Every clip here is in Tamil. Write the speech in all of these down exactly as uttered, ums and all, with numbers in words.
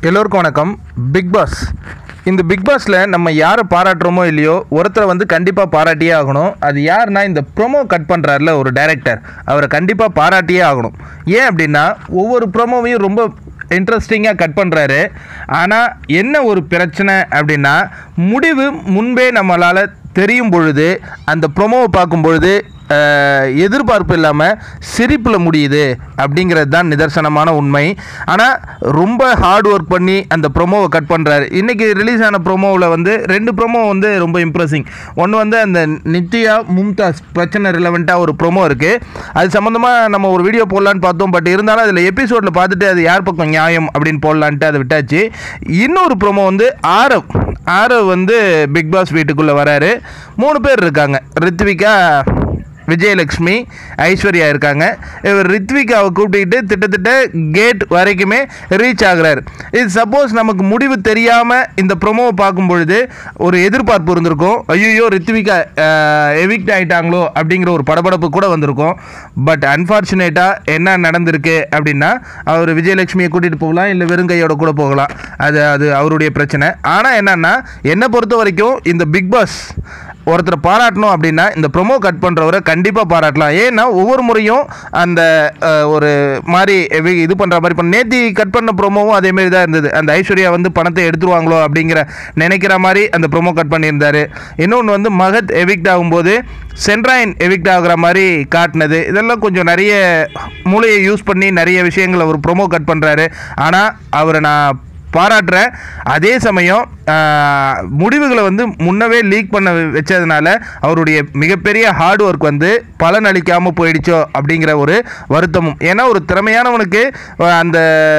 எல்லோருக்கும் வணக்கம். பிக் பாஸ் இந்த பிக் பாஸில் நம்ம யாரை பாராட்டுறோமோ இல்லையோ ஒருத்தரை வந்து கண்டிப்பாக பாராட்டியே ஆகணும். அது யாருன்னா இந்த ப்ரோமோ கட் பண்ணுறாருல ஒரு டைரக்டர், அவரை கண்டிப்பாக பாராட்டியே ஆகணும். ஏன் அப்படின்னா ஒவ்வொரு ப்ரோமோவையும் ரொம்ப இன்ட்ரெஸ்டிங்காக கட் பண்ணுறாரு. ஆனால் என்ன ஒரு பிரச்சனை அப்படின்னா முடிவு முன்பே நம்மளால் தெரியும் பொழுது அந்த ப்ரோமோவை பார்க்கும் பொழுது எதிர்பார்ப்பு இல்லாமல் சிரிப்பில் முடியுது அப்படிங்கிறது தான் நிதர்சனமான உண்மை. ஆனால் ரொம்ப ஹார்ட் ஒர்க் பண்ணி அந்த ப்ரோமோவை கட் பண்ணுறாரு. இன்றைக்கி ரிலீஸ் ஆன ப்ரோமோவில் வந்து ரெண்டு ப்ரோமோ வந்து ரொம்ப இம்ப்ரெசிங். ஒன்று வந்து அந்த நித்யா மும்தாஸ் பிரச்சனை ரிலவெண்ட்டாக ஒரு ப்ரோமோ இருக்குது. அது சம்மந்தமாக நம்ம ஒரு வீடியோ போடலான்னு பார்த்தோம். பட் இருந்தாலும் அதில் எபிசோடில் பார்த்துட்டு அது யார் பக்கம் நியாயம் அப்படின்னு போடலான்ட்டு அதை விட்டாச்சு. இன்னொரு ப்ரோமோ வந்து ஆரவ் ஆரவ் வந்து பிக் பாஸ் வீட்டுக்குள்ளே வராரு. மூணு பேர் இருக்காங்க. ரித்விகா, விஜயலக்ஷ்மி, ஐஸ்வர்யா இருக்காங்க. இவர் ரித்விகாவை கூப்பிட்டுக்கிட்டு திட்டத்தட்ட கேட் வரைக்குமே ரீச் ஆகுறாரு. இது சப்போஸ் நமக்கு முடிவு தெரியாமல் இந்த ப்ரோமோவை பார்க்கும் பொழுது ஒரு எதிர்பார்ப்பு இருந்திருக்கும். ஐயோ ரித்விகா எவிக்ட் ஆகிட்டாங்களோ அப்படிங்கிற ஒரு படபடப்பு கூட வந்திருக்கும். பட் அன்ஃபார்ச்சுனேட்டாக என்ன நடந்திருக்கு அப்படின்னா அவர் விஜயலக்ஷ்மியை கூட்டிகிட்டு போகலாம், இல்லை வெறுங்கையோட கூட போகலாம். அது அது அவருடைய பிரச்சனை. ஆனால் என்னன்னா என்னை பொறுத்த வரைக்கும் இந்த பிக் பாஸ் ஒருத்தரை பாராட்டணும் அப்படின்னா இந்த ப்ரோமோ கட் பண்ணுறவரை கண்டிப்பாக பாராட்டலாம். ஏன்னா ஒவ்வொரு முறையும் அந்த ஒரு மாதிரி இது பண்ணுற மாதிரி பண்ண நேத்தி கட் பண்ண ப்ரோமோவும் அதேமாரி தான் இருந்தது. அந்த ஐஸ்வர்யா வந்து பணத்தை எடுத்துருவாங்களோ அப்படிங்கிற நினைக்கிற மாதிரி அந்த ப்ரோமோ கட் பண்ணியிருந்தார். இன்னொன்று வந்து மகத் எவிக்ட் ஆகும்போது சென்ட்ராயின் எவிக்ட் ஆகுற மாதிரி காட்டினது. இதெல்லாம் கொஞ்சம் நிறைய மூளையை யூஸ் பண்ணி நிறைய விஷயங்களை ஒரு ப்ரோமோ கட் பண்ணுறாரு. ஆனால் அவரை நான் பாராட்டுறேன். அதே சமயம் முடிவுகளை வந்து முன்னவே லீக் பண்ண வச்சதுனால அவருடைய மிகப்பெரிய ஹார்ட் ஒர்க் வந்து பலன் அளிக்காமல் போயிடுச்சோ அப்படிங்கிற ஒரு வருத்தமும். ஏன்னா ஒரு திறமையானவனுக்கு அந்த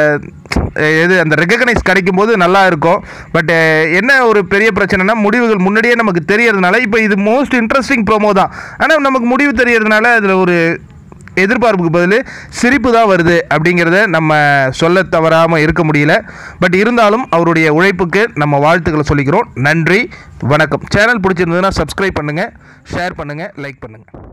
எது அந்த ரெகக்னைஸ் கிடைக்கும் போது நல்லா இருக்கும். பட் என்ன ஒரு பெரிய பிரச்சனைனா முடிவுகள் முன்னாடியே நமக்கு தெரியறதுனால இப்போ இது மோஸ்ட் இன்ட்ரெஸ்டிங் ப்ரோமோ தான். ஆனால் நமக்கு முடிவு தெரியறதுனால அதில் ஒரு எதிர்பார்ப்புக்கு பதில் சிரிப்பு தான் வருது அப்படிங்கிறத நம்ம சொல்ல தவறாமல் இருக்க முடியல. பட் இருந்தாலும் அவருடைய உழைப்புக்கு நம்ம வாழ்த்துக்களை சொல்லிக்கிறோம். நன்றி, வணக்கம். சேனல் பிடிச்சிருந்ததுன்னா சப்ஸ்கிரைப் பண்ணுங்கள், ஷேர் பண்ணுங்கள், லைக் பண்ணுங்கள்.